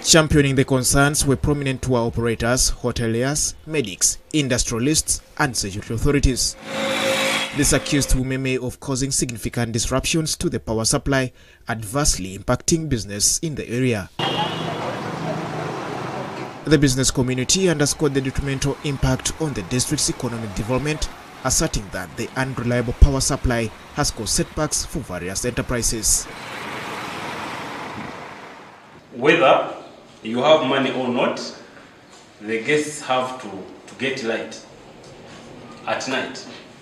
Championing the concerns were prominent tour operators, hoteliers, medics, industrialists and security authorities. This accused Umeme of causing significant disruptions to the power supply, adversely impacting business in the area. The business community underscored the detrimental impact on the district's economic development, asserting that the unreliable power supply has caused setbacks for various enterprises. Whether you have money or not, the guests have to get light at night.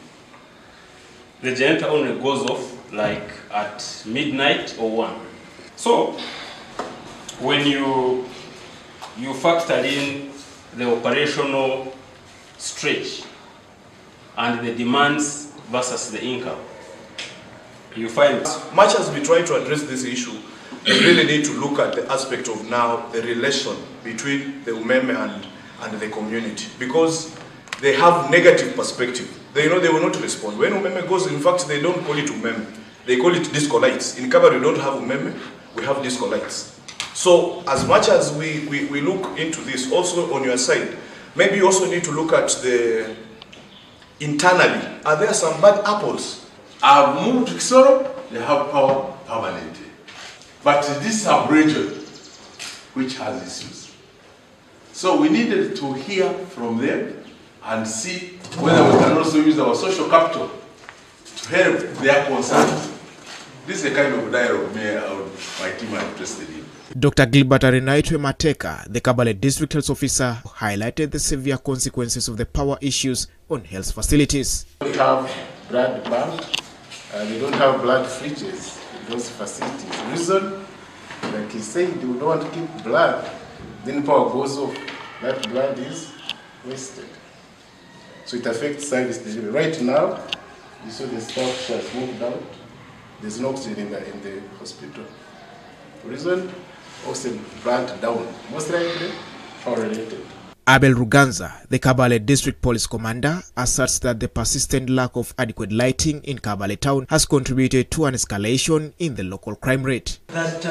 The generator only goes off like at midnight or 1. So when you factor in the operational stretch and the demands versus the income, you find much as we try to address this issue, we really need to look at the aspect of now the relation between the Umeme and the community, because they have negative perspective. They know they will not respond. When Umeme goes, in fact, they don't call it Umeme. They call it disco lights. In Kabale, we don't have Umeme, we have disco lights. So as much as we look into this, also on your side, maybe you also need to look at the internally. Are there some bad apples? I've moved to Kisoro, they have power permanently. But this is a region which has issues. So we needed to hear from them and see whether we can also use our social capital to help their concerns. This is the kind of dialogue my team are interested in. Dr. Gilbert Arenaitwe Mateka, the Kabale District Health Officer, highlighted the severe consequences of the power issues on health facilities. They don't have blood bank, they don't have blood fridges in those facilities. The reason, like he said, they don't want to keep blood, then power goes off, that blood is wasted. So it affects service delivery. Right now, you saw the staff has moved out. There's no oxygen in the hospital. Reason, oxygen burnt down, most likely power related. Abel Ruganza, the Kabale District Police Commander, asserts that the persistent lack of adequate lighting in Kabale town has contributed to an escalation in the local crime rate. That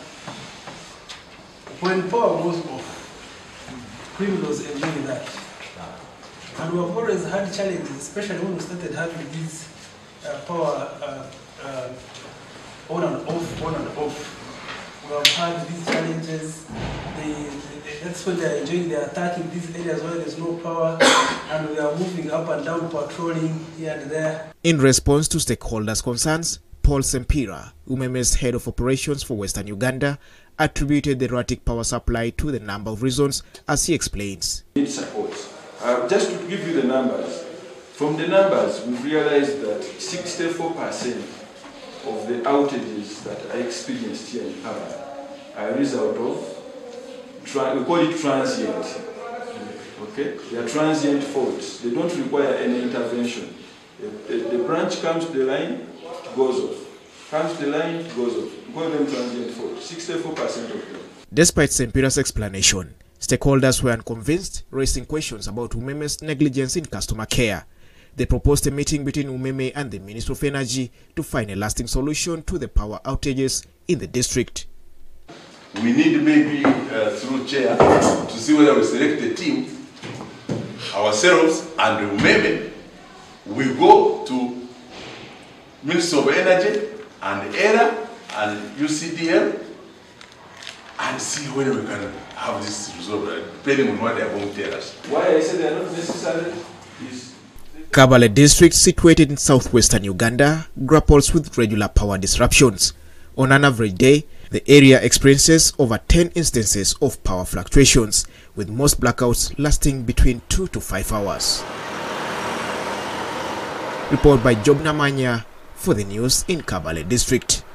when power goes off, criminals enjoy that. And we have always had challenges, especially when we started having these power on and off. We have had these challenges. That's when they are enjoying, they are attacking these areas where there's no power, and we are moving up and down, patrolling here and there. In response to stakeholders' concerns, Paul Sempira, Umeme's head of operations for Western Uganda, attributed the erratic power supply to the number of reasons, as he explains. Need support. Just to give you the numbers, from the numbers we've realized that 64% of the outages that are experienced here in Kabale are a result of, we call it transient. Okay? They are transient faults. They don't require any intervention. The branch comes to the line, it goes off. Comes to the line, it goes off. We call them transient faults. 64% of them. Despite Sempira's explanation, stakeholders were unconvinced, raising questions about Umeme's negligence in customer care. They proposed a meeting between Umeme and the Ministry of Energy to find a lasting solution to the power outages in the district. We need maybe through chair to see whether we select a team, ourselves and Umeme, we go to Ministry of Energy and ERA and UCDL and see whether we can have this resolved, depending on what they are going to tell us. Why I say they are not necessary is... Kabale district, situated in southwestern Uganda, grapples with regular power disruptions. On an average day, the area experiences over 10 instances of power fluctuations, with most blackouts lasting between 2 to 5 hours. Report by Job Namanya for the news in Kabale district.